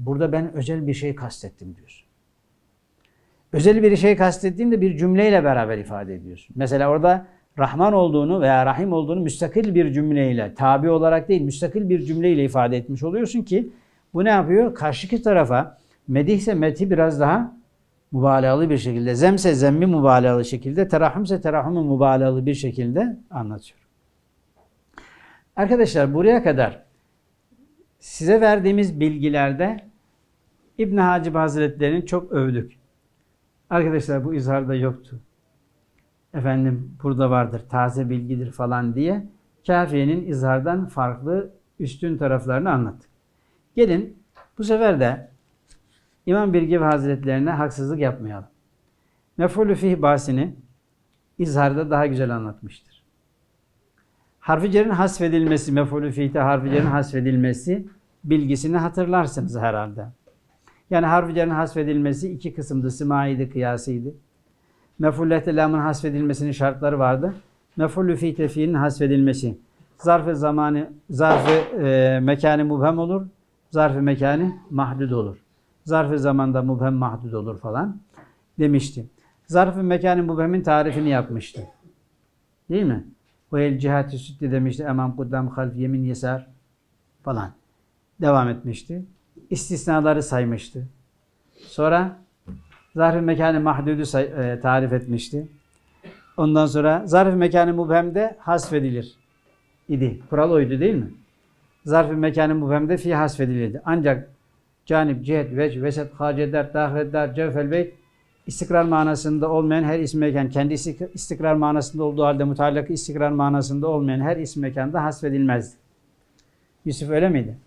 burada ben özel bir şey kastettim diyorsun. Özel bir şey kastettiğinde bir cümleyle beraber ifade ediyorsun. Mesela orada Rahman olduğunu veya Rahim olduğunu müstakil bir cümleyle, tabi olarak değil, müstakil bir cümleyle ifade etmiş oluyorsun ki bu ne yapıyor? Karşıki tarafa medihse methi biraz daha mübalağalı bir şekilde, zemse zemmi mübalağalı şekilde, terahhümse terahhümü mübalağalı bir şekilde anlatıyor. Arkadaşlar buraya kadar size verdiğimiz bilgilerde İbn Hacib Hazretleri'ni çok övdük. Arkadaşlar bu izharda yoktu. Efendim burada vardır, taze bilgidir falan diye Kafiye'nin izhardan farklı üstün taraflarını anlattık. Gelin bu sefer de İmam Birgivi Hazretlerine haksızlık yapmayalım. Mef'ulü fih bahsini izharda daha güzel anlatmıştır. Harf-i cerin hasfedilmesi, mef'ulü fih'te harf-i cerin hasfedilmesi bilgisini hatırlarsınız herhalde. Yani harf-i cerin hasfedilmesi iki kısımdı. Simâiydi, kıyasıydı. Mef'ul-i lamın hasfedilmesinin şartları vardı. Mef'ul-i fih'te fiilin hasfedilmesi. Zarf-ı zamanı, zarf-ı e, mekanı mubhem olur. Zarf-ı mekanı mahdud olur. Zarf-ı zamanda mubhem mahdud olur falan demişti. Zarf-ı mekanı mubhemin tarifini yapmıştı. Değil mi? Ve el cihat-ı sütti demişti. Emam kuddam half yemin yesar falan. Devam etmişti. İstisnaları saymıştı. Sonra zarf-ı mekanı mahdudu say, e, tarif etmişti. Ondan sonra zarf-ı mekanı mubhemde hasfedilir idi. Kural oydu değil mi? Zarf-ı mekanı mubhemde fi hasfedilirdi. Ancak canip, cihet, vec, veset, haceder, dahredder, cevfel beyt istikrar manasında olmayan her isim mekan, kendi istikrar manasında olduğu halde mutallakı istikrar manasında olmayan her isim mekanda hasfedilmezdi. Yusuf öyle miydi?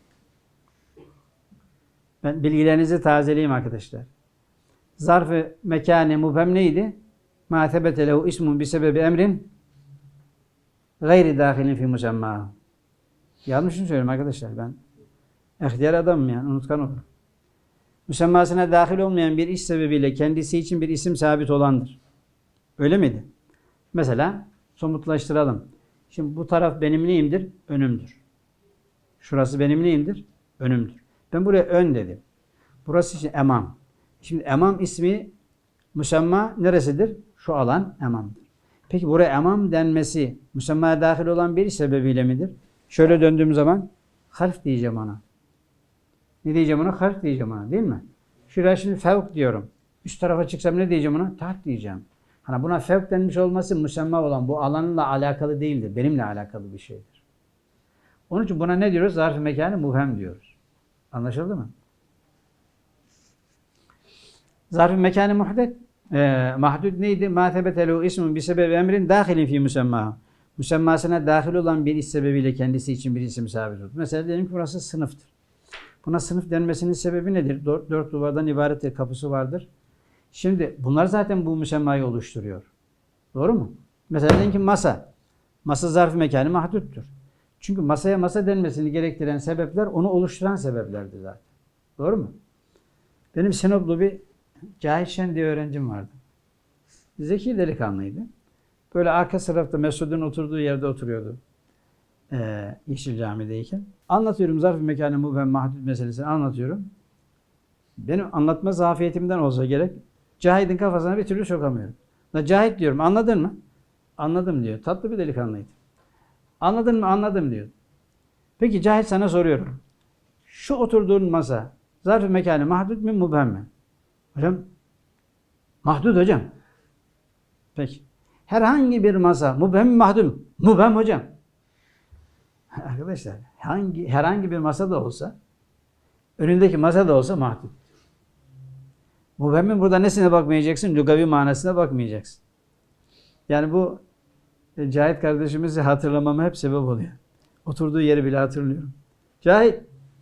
Ben bilgilerinizi tazeleyeyim arkadaşlar. Zarf-ı mekanı mubhem neydi? Ma tebete lehu ismun bi sebebi emrin gayri dahilin fi musemma. Yanlış mı söylüyorum arkadaşlar ben? İhtiyar adamım yani, unutkan olur. Müsemmasına dahil olmayan bir iş sebebiyle kendisi için bir isim sabit olandır. Öyle miydi? Mesela somutlaştıralım. Şimdi bu taraf benim neyimdir? Önümdür. Şurası benim neyimdir? Önümdür. Ben buraya ön dedim. Burası için emam. Şimdi emam ismi müsemma neresidir? Şu alan emamdır. Peki buraya emam denmesi müsemmaya dahil olan bir sebebiyle midir? Şöyle döndüğüm zaman harf diyeceğim ona. Ne diyeceğim ona? Harf diyeceğim ona, değil mi? Şuraya şimdi fevk diyorum. Üst tarafa çıksam ne diyeceğim ona? Taht diyeceğim. Hani buna fevk denmiş olması müsemma olan bu alanla alakalı değildir. Benimle alakalı bir şeydir. Onun için buna ne diyoruz? Zarf-ı mekanı mubhem diyoruz. Anlaşıldı mı? Zarf-ı mekanı muhded, e, mahdud neydi? Ma tebetelu ismun bi sebebi emrin dahilin fi müsemmaha. Müsemmasına dahil olan bir iş sebebiyle kendisi için bir isim sabit olur. Mesela diyelim ki burası sınıftır. Buna sınıf denmesinin sebebi nedir? Dört, dört duvardan ibaret bir kapısı vardır. Şimdi bunlar zaten bu müsemmayı oluşturuyor. Doğru mu? Mesela diyelim ki masa. Masa zarf-ı mekanı mahduttur. Çünkü masaya masa denmesini gerektiren sebepler onu oluşturan sebeplerdi zaten. Doğru mu? Benim Sinoplu bir Cahit Şen diye öğrencim vardı. Zeki delikanlıydı. Böyle arka sınıfta Mesud'un oturduğu yerde oturuyordu. Ee, Yeşil Cami'deyken. Anlatıyorum zarf-ı mekanı mubhem mahdud meselesini anlatıyorum. Benim anlatma zafiyetimden olsa gerek Cahit'in kafasına bir türlü sokamıyorum. Da Cahit diyorum, anladın mı? Anladım diyor. Tatlı bir delikanlıydı. Anladın mı? Anladım diyor. Peki Cahit sana soruyorum. Şu oturduğun masa zarf-ı mekanı mahdud mu mubhem mi? Hocam mahdud hocam. Peki. Herhangi bir masa mubhem mi mahdud mu? Mubhem hocam. Arkadaşlar hangi herhangi bir masa da olsa önündeki masa da olsa mahdud. Mubhem'in burada nesine bakmayacaksın? Lugavi manasına bakmayacaksın. Yani bu e, Cahit kardeşimizi hatırlamama hep sebep oluyor. Oturduğu yeri bile hatırlıyorum. Cahit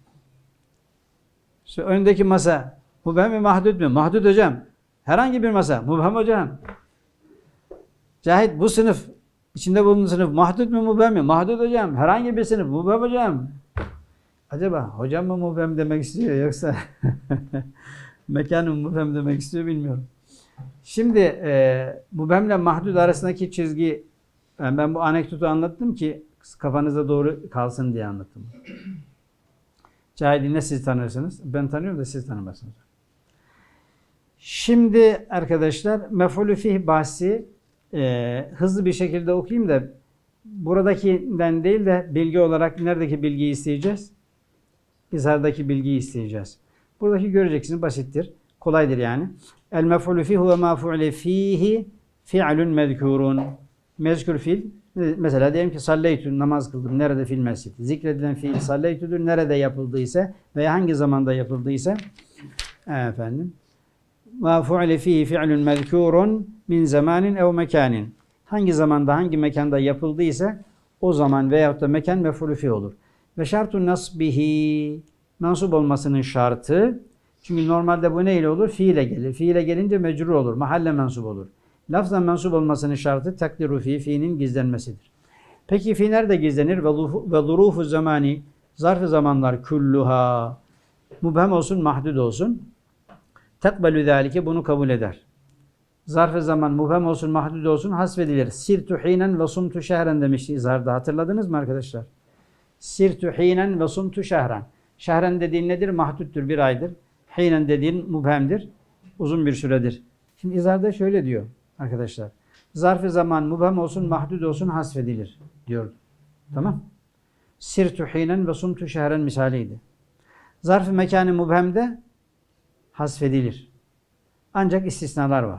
şu önündeki masa mubhem mi mahdud mu? Mahdud hocam. Herhangi bir masa mubhem hocam. Cahit bu sınıf İçinde bulunduğun sınıf mahdud mu mubhem mi? Mahdud hocam. Herhangi bir sınıf mubhem hocam. Acaba hocam mı mubhem demek istiyor yoksa mekanı mı mubhem demek istiyor bilmiyorum. Şimdi e, mubhemle mahdud arasındaki çizgi yani ben bu anekdotu anlattım ki kafanıza doğru kalsın diye anlattım. Cahili ne siz tanırsınız? Ben tanıyorum da siz tanımazsınız. Şimdi arkadaşlar mef'ulü fih bahsi e, hızlı bir şekilde okuyayım da buradakinden değil de bilgi olarak neredeki bilgiyi isteyeceğiz? İzhardaki bilgiyi isteyeceğiz. Buradaki göreceksiniz basittir. Kolaydır yani. El mef'ulü fih huve ma fu'le fihi fi'lun mezkurun. Mezkur fiil. Mesela diyelim ki salleytü, namaz kıldım. Nerede fil mescid? Zikredilen fiil salleytüdür. Nerede yapıldıysa veya hangi zamanda yapıldıysa efendim ma fu'le fihi fi'lun mezkurun min zamanin ev mekanin. Hangi zamanda, hangi mekanda yapıldıysa o zaman veyahut da mekan mef'ulü fih olur. Ve şartun nasbihi, mensup olmasının şartı, çünkü normalde bu neyle olur? Fiile gelir. Fiile gelince mecrur olur. Mahalle mensup olur. Lafzan mensup olmasının şartı takdiru fi, fiinin gizlenmesidir. Peki fi nerede gizlenir? Ve zurufu zamani, zarf-ı zamanlar kulluha, mubhem olsun, mahdud olsun. Tekbelü zâlike, bunu kabul eder. Zarf-ı zaman mubhem olsun, mahdud olsun, hasfedilir. Sirtu hinen ve sumtu şehren demişti izharda. Hatırladınız mı arkadaşlar? Sirtu hinen ve sumtu şehren. Şehren dediğin nedir? Mahduttur, bir aydır. Hinen dediğin mubhemdir. Uzun bir süredir. Şimdi izharda şöyle diyor arkadaşlar. Zarf-ı zaman mubhem olsun, mahdud olsun, hasfedilir diyordu. Tamam. Sirtu hinen ve sumtu şehren misaliydi. Zarf-ı mekanı mubhemde hasfedilir. Ancak istisnalar var.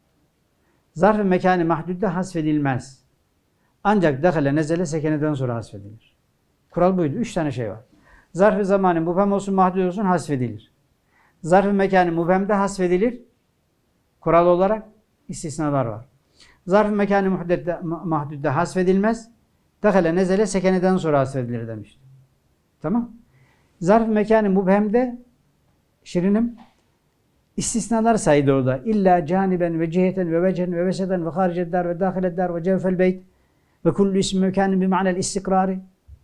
Zarf-ı mekanı mahdudde hasfedilmez. Ancak dekale, nezele, sekeneden sonra hasfedilir. Kural buydu. Üç tane şey var. Zarf-ı zamanı mubhem olsun, mahdud olsun, hasfedilir. Zarf-ı mekanı mubhemde hasfedilir. Kural olarak istisnalar var. Zarf-ı mekanı mahdudde hasfedilmez. Dekale, nezele, sekeneden sonra hasfedilir demişti. Tamam. Zarf-ı mekanı mubhemde şirinim istisnalar saydı orada. İlla caniben ve ciheten ve vecen ve veseden ve haricedar ve dahiledar ve cevfel beyt ve kullu ismi mekanın bi ma'nel istikrari.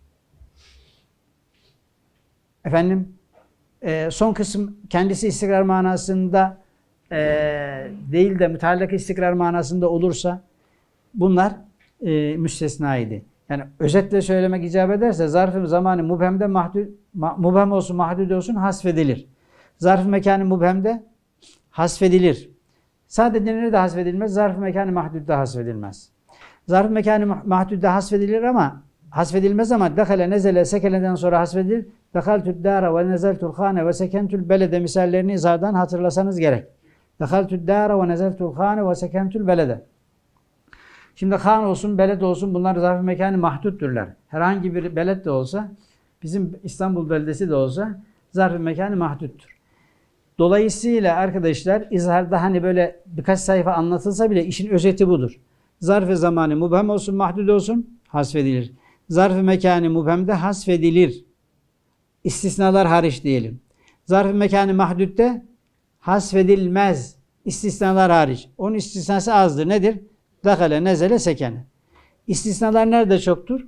Efendim e, son kısım kendisi istikrar manasında e, değil de müteallak istikrar manasında olursa bunlar e, müstesnaydı. Yani özetle söylemek icap ederse zarf-ı zamanı mubhemde mahdud, mubhem olsun, mahdud olsun, hasfedilir. Zarf-ı mekanı mubhemde hasfedilir. Sadece nerede hasfedilmez? Zarf-ı mekanı mahdudda hasfedilmez. Zarf-ı mekanı mahdudda hasfedilir ama hasfedilmez ama dekale, nezele, sekeleden sonra hasfedilir. Dekaltü'd dâra ve nezeltü'l khâne ve sekentü'l belede misallerini izhardan hatırlasanız gerek. Dekaltü'd dâra ve nezeltü'l khâne ve sekentü'l belede. Şimdi han olsun, beled olsun, bunlar zarf-ı mekanı mahdutturlar. Herhangi bir beled de olsa, bizim İstanbul beldesi de olsa zarf-ı mekanı mahduttur. Dolayısıyla arkadaşlar izharda hani böyle birkaç sayfa anlatılsa bile işin özeti budur. Zarf-ı zamanı mubhem olsun, mahdud olsun, hasfedilir. Zarf-ı mekanı mubhemde hasfedilir. İstisnalar hariç diyelim. Zarf-ı mekanı mahdudde hasfedilmez. İstisnalar hariç. Onun istisnası azdır. Nedir? Dakale, nezele, sekene. İstisnalar nerede çoktur?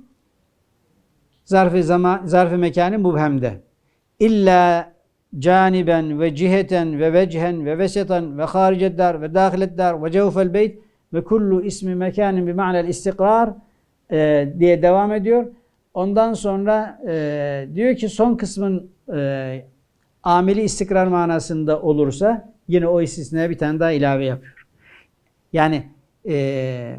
Zarf-ı zaman, zarf-ı mekanı mubhemde. İlla caniben ve ciheten ve vecihen ve vesetan ve hariceddar ve dahileddar ve cevfel beyt ve kullu ismi mekanin bi ma'nel istikrar e, diye devam ediyor. Ondan sonra e, diyor ki son kısmın e, ameli istikrar manasında olursa yine o istisnaya bir tane daha ilave yapıyor. Yani e,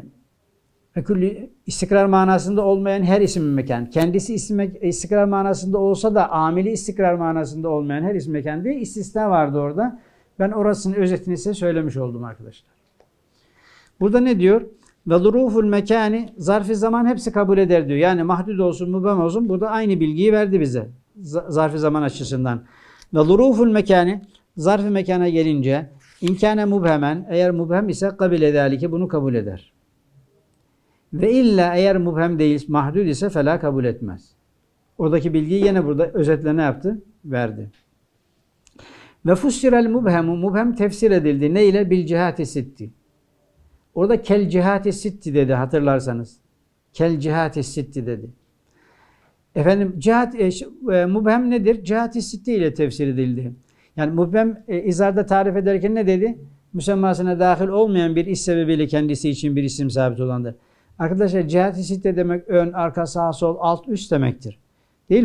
istikrar manasında olmayan her isim mekan, kendisi isim, istikrar manasında olsa da ameli istikrar manasında olmayan her isim mekan diye istisna vardı orada. Ben orasının özetini size söylemiş oldum arkadaşlar. Burada ne diyor? Ve zuruful mekani, zarf-ı zaman hepsi kabul eder diyor. Yani mahdud olsun, mubhem olsun, burada aynı bilgiyi verdi bize zarf-ı zaman açısından. Ve zuruful mekani, zarf-ı mekana gelince inkâne mubhemen, eğer mubhem ise kabile zâlike, bunu kabul eder. Ve illa eğer mubhem değil, mahdud ise felâ kabul etmez. Oradaki bilgiyi yine burada özetle ne yaptı? Verdi. Ve fussirel mubhemu, mubhem tefsir edildi. Ne ile? Bil cihati sitti. Orada kel cihati sitti dedi hatırlarsanız. Kel cihati sitti dedi. Efendim cihat, e, e, mubhem nedir? Cihati sitti ile tefsir edildi. Yani mubhem e, izarda tarif ederken ne dedi? Müsemmasına dahil olmayan bir iş sebebiyle kendisi için bir isim sabit olandır. Arkadaşlar cihati sitte demek ön, arka, sağ, sol, alt, üst demektir. Değil mi?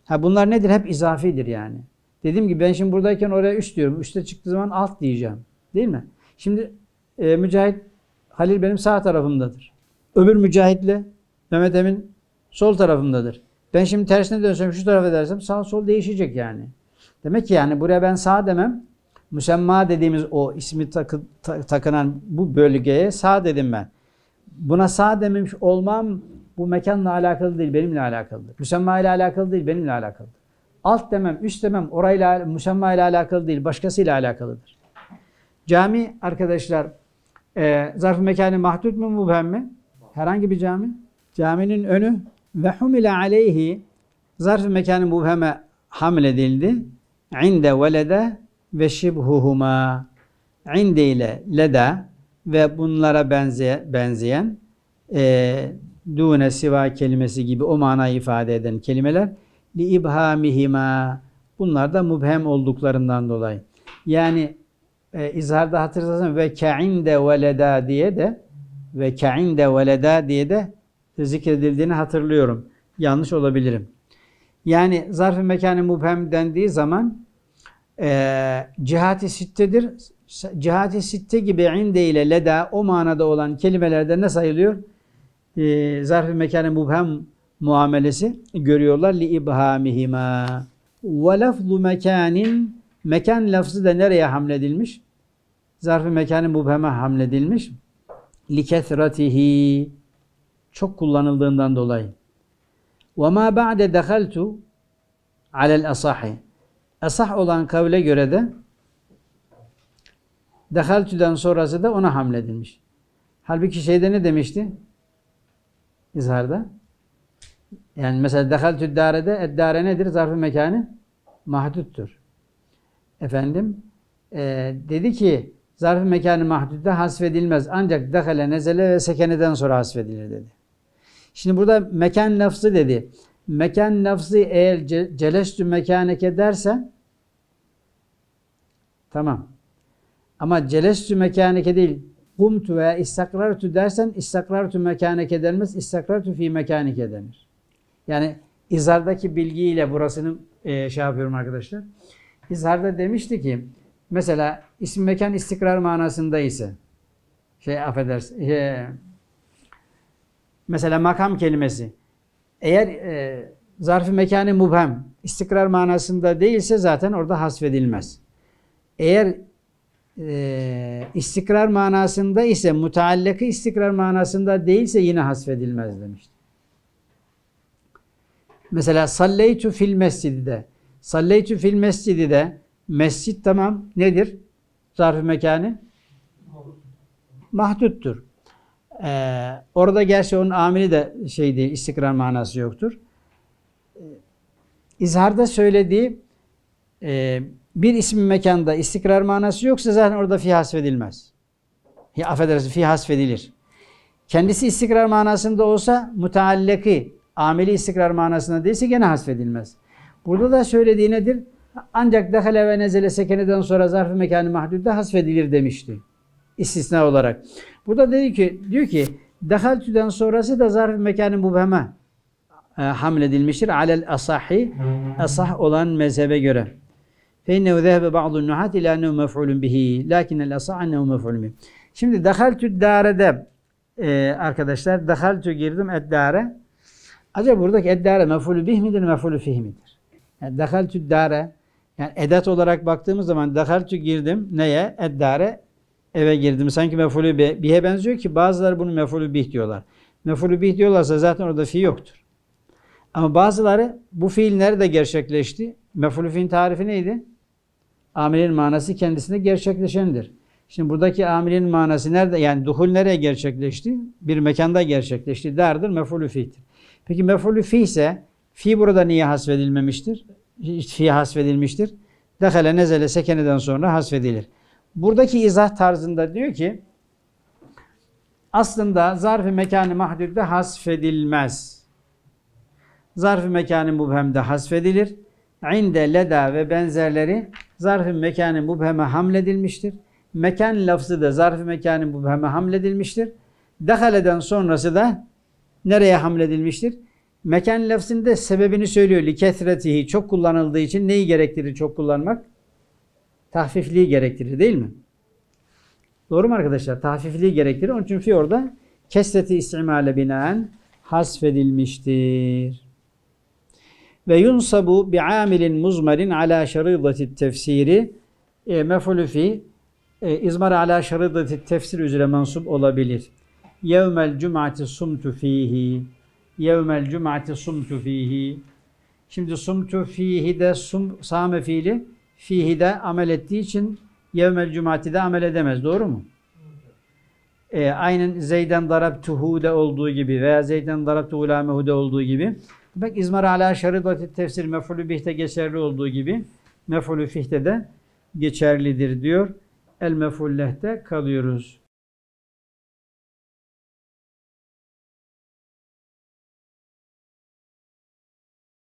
Ha bunlar nedir? Hep izafidir yani. Dediğim gibi ben şimdi buradayken oraya üst diyorum. Üste çıktığı zaman alt diyeceğim. Değil mi? Şimdi e, Mücahit Halil benim sağ tarafımdadır. Öbür Mücahit'le Mehmet Emin sol tarafımdadır. Ben şimdi tersine dönsem şu tarafa dersem sağ sol değişecek yani. Demek ki yani buraya ben sağ demem. Müsemma dediğimiz o ismi takı, ta, takınan bu bölgeye sağ dedim ben. Buna sağ dememiş olmam bu mekanla alakalı değil, benimle alakalıdır. Müsemma ile alakalı değil, benimle alakalıdır. Alt demem, üst demem, orayla, müsemma ile alakalı değil, başkasıyla alakalıdır. Cami arkadaşlar, e, zarf-ı mekâni mahdud mu, mubhem mi? Herhangi bir cami. Caminin önü ve humile aleyhi zarf-ı mekâni mubheme hamledildi. İnde velede ve şibhuhuma. İnde ile leda ve bunlara benzeyen, benzeyen e, dune siva kelimesi gibi o manayı ifade eden kelimeler li ibhamihima. Bunlar da mubhem olduklarından dolayı. Yani e, izharda hatırlarsanız ve ke'inde veleda diye de ve ke'inde veleda diye de zikredildiğini hatırlıyorum. Yanlış olabilirim. Yani zarf-ı mekâni mubhem dendiği zaman e, cihat-ı sittedir. Cihat-ı sitte gibi inde ile leda o manada olan kelimelerde ne sayılıyor? E, zarf-ı mekâni mubhem muamelesi görüyorlar. Li ibhamihima. Ve lafzu mekanin mekan lafzı da nereye hamledilmiş? Zarf-ı mekâni mubheme hamledilmiş. Li kethratihi çok kullanıldığından dolayı. Ve ma ba'de dehaltu alel asahi. Asah olan kavle göre de dehaltu'dan sonrası da ona hamledilmiş. Halbuki şeyde ne demişti? İzharda. Yani mesela dehaltü dârede eddâre nedir? Zarf-ı mekâni mahduttur. Efendim e, dedi ki zarf-ı mekâni mahdudda hasfedilmez. Ancak dehale, nezele ve sekeneden sonra hasfedilir dedi. Şimdi burada mekan lafzı dedi. Mekan lafzı eğer ce, celestü mekâneke derse tamam. Ama celestü mekâneke değil kumtu veya istakrartu dersen istakrartu mekâneke denmez. İstakrartu fi mekânike denir. Yani izhardaki bilgiyle burasını e, şey yapıyorum arkadaşlar. İzharda demişti ki mesela isim mekan istikrar manasında ise şey affedersin şey, mesela makam kelimesi eğer e, zarf-ı mekâni mubhem istikrar manasında değilse zaten orada hasfedilmez. Eğer e, istikrar manasında ise muteallakı istikrar manasında değilse yine hasfedilmez demişti. Mesela salleytu fil mescidi de salleytu fil mescidi de mescid tamam nedir? Zarf-ı mekâni mahduttur. Ee, orada gerçi onun amili de şey değil, istikrar manası yoktur. Ee, İzharda söylediği e, bir ismi mekanda istikrar manası yoksa zaten orada fi hasfedilmez. Ya, affedersin fi hasfedilir. Kendisi istikrar manasında olsa muteallaki ameli istikrar manasında değilse gene hasfedilmez. Burada da söylediği nedir? Ancak dehale ve nezele sekeneden sonra zarf-ı mekâni mahdudda hasfedilir demişti. İstisna olarak. Burada dedi ki, diyor ki dehaltüden sonrası da zarf-ı mekâni mubheme e, hamledilmiştir. Alel asahi asah olan mezhebe göre. Fe innehu zehebe ba'dun nuhat ila ennehu mef'ulun bihi. Lakinnel asah ennehu mef'ulun bihi. Şimdi dehaltü dârede e, arkadaşlar dehaltü girdim eddâre. Acaba buradaki eddâre mef'ulü bih midir, mef'ulü fih midir? Yani dehaltü dâre yani edat olarak baktığımız zaman dehaltü girdim neye? Eddâre eve girdim. Sanki mef'ulü bihe benziyor ki bazıları bunu mef'ulü bih diyorlar. Mef'ulü bih diyorlarsa zaten orada fi yoktur. Ama bazıları bu fiil nerede gerçekleşti? Mef'ulü fiilin tarifi neydi? Amilin manası kendisinde gerçekleşendir. Şimdi buradaki amilin manası nerede? Yani duhul nereye gerçekleşti? Bir mekanda gerçekleşti. Dardır, mef'ulü fi'tir. Peki mef'ulü fi ise fi burada niye hasfedilmemiştir? Fi hasfedilmiştir. Dehale, nezele, sekeneden sonra hasfedilir. Buradaki izah tarzında diyor ki aslında zarf-ı mekâni mahdudde hasfedilmez. Zarf-ı mekâni mubhemde hasfedilir. İnde, leda ve benzerleri zarf-ı mekâni mubheme hamledilmiştir. Mekan lafzı da zarf-ı mekâni mubheme hamledilmiştir. Dehaleden sonrası da nereye hamledilmiştir? Mekan lafzında sebebini söylüyor. Likethretihi, çok kullanıldığı için neyi gerektirir çok kullanmak? Tahfifliği gerektirir değil mi? Doğru mu arkadaşlar? Tahfifliği gerektirir. Onun için fi orada kesreti istimale binaen hasfedilmiştir. Ve yunsabu bi'amilin muzmarin ala şarıdati tefsiri e, mef'ulü fi e, izmar ala şarıdati tefsir üzere mensup olabilir. Yevmel cum'ati sumtu fihi yevmel cum'ati sumtu fihi. Şimdi sumtu fihi de sum, same fiili fihi de amel ettiği için yevmel cum'ati de amel edemez. Doğru mu? E, aynen Zeyden darabtuhu de olduğu gibi veya Zeyden darabtuhu lamehu de olduğu gibi. Bak izmar ala şarıdati tefsir mef'ulü bihte geçerli olduğu gibi mef'ulü fihte de geçerlidir diyor. El mef'ul lehte kalıyoruz.